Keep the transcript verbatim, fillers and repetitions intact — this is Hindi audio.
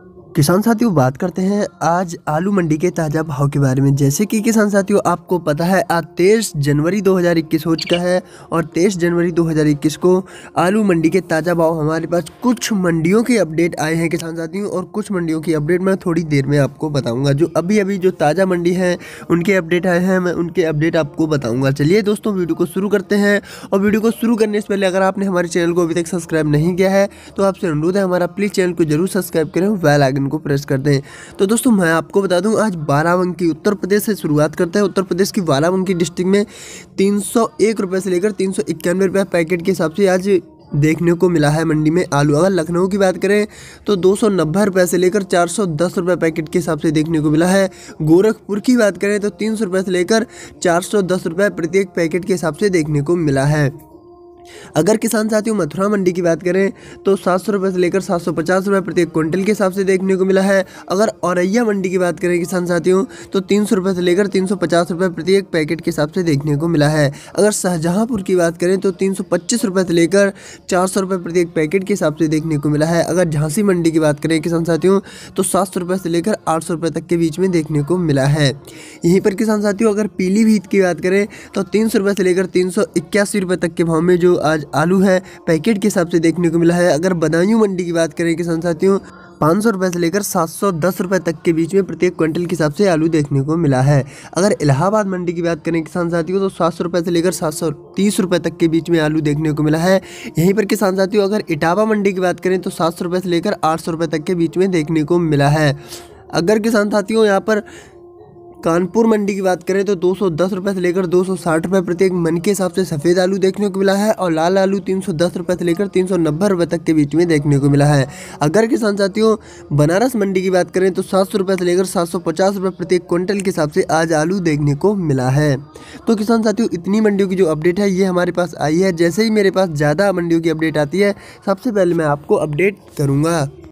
किसान साथियों, बात करते हैं आज आलू मंडी के ताज़ा भाव के बारे में। जैसे कि किसान साथियों, आपको पता है आज तेईस जनवरी दो हज़ार इक्कीस हो चुका है और तेईस जनवरी दो हज़ार इक्कीस को आलू मंडी के ताज़ा भाव हमारे पास कुछ मंडियों के अपडेट आए हैं किसान साथियों, और कुछ मंडियों की अपडेट मैं थोड़ी देर में आपको बताऊंगा। जो अभी अभी जो ताज़ा मंडी है उनके अपडेट आए हैं, मैं उनके अपडेट आपको बताऊँगा। चलिए दोस्तों, वीडियो को शुरू करते हैं। और वीडियो को शुरू करने से पहले अगर आपने हमारे चैनल को अभी तक सब्सक्राइब नहीं किया है तो आपसे अनुरोध है हमारा प्लीज़ चैनल को जरूर सब्सक्राइब करें, बेल आइकन को प्रेस कर दें। तो दोस्तों, मैं आपको बता दूं आज बाराबंकी उत्तर प्रदेश से शुरुआत करते हैं। उत्तर प्रदेश की बाराबंकी डिस्ट्रिक्ट में तीन सौ एक रुपये से लेकर तीन सौ इक्यानवे रुपये पैकेट के हिसाब से आज देखने को मिला है मंडी में आलू। अगर लखनऊ की बात करें तो दो सौ नब्बे रुपये से लेकर चार सौ दस रुपये पैकेट के हिसाब से देखने को मिला है। गोरखपुर की बात करें तो तीन सौ रुपये से लेकर चार सौ दस रुपये प्रत्येक पैकेट के हिसाब से देखने को मिला है। अगर किसान साथियों मथुरा मंडी की बात करें तो सात सौ रुपये से लेकर सात सौ पचास रुपये प्रत्येक क्विंटल के हिसाब से देखने को मिला है। अगर औरैया मंडी की बात करें किसान साथियों तो तीन सौ रुपये से लेकर तीन सौ पचास रुपये प्रत्येक पैकेट के हिसाब से देखने को मिला है। अगर शाहजहांपुर की बात करें तो तीन सौ पच्चीस रुपये से लेकर चार सौ रुपये प्रत्येक पैकेट के हिसाब से देखने को मिला है। अगर झांसी मंडी की बात करें किसान साथियों तो सात सौ रुपये से लेकर आठ सौ रुपये तक के बीच में देखने को मिला है। यहीं पर किसान साथियों अगर पीलीभीत की बात करें तो तीन सौ रुपये से लेकर तीन सौ इक्यासी रुपये तक के भाव में जो आज आलू है पैकेट के हिसाब से देखने को मिला है। अगर बदायूं मंडी की बात करें किसान साथियों पाँच सौ रुपये से लेकर सात सौ दस रुपये तक के बीच में प्रत्येक क्विंटल के हिसाब से आलू देखने को मिला है। अगर इलाहाबाद मंडी की बात करें किसान साथियों तो सात सौ रुपये से लेकर सात सौ तीस रुपये तक के बीच में आलू देखने को मिला है। यहीं पर किसान साथियों अगर इटावा मंडी की बात करें तो सात सौ रुपये से लेकर आठ सौ रुपये तक के बीच में देखने को मिला है। अगर किसान साथियों यहाँ पर कानपुर मंडी की बात करें तो दो सौ दस रुपये से लेकर दो सौ साठ रुपये प्रत्येक मन के हिसाब से सफ़ेद आलू देखने को मिला है और लाल आलू तीन सौ दस रुपये से लेकर तीन सौ नब्बे रुपये तक के बीच में देखने को मिला है। अगर किसान साथियों बनारस मंडी की बात करें तो सात सौ रुपये से लेकर सात सौ पचास रुपये प्रत्येक क्विंटल के हिसाब से आज आलू देखने को मिला है। तो किसान साथियों इतनी मंडियों की जो अपडेट है ये हमारे पास आई है। जैसे ही मेरे पास ज़्यादा मंडियों की अपडेट आती है सबसे पहले मैं आपको अपडेट करूँगा।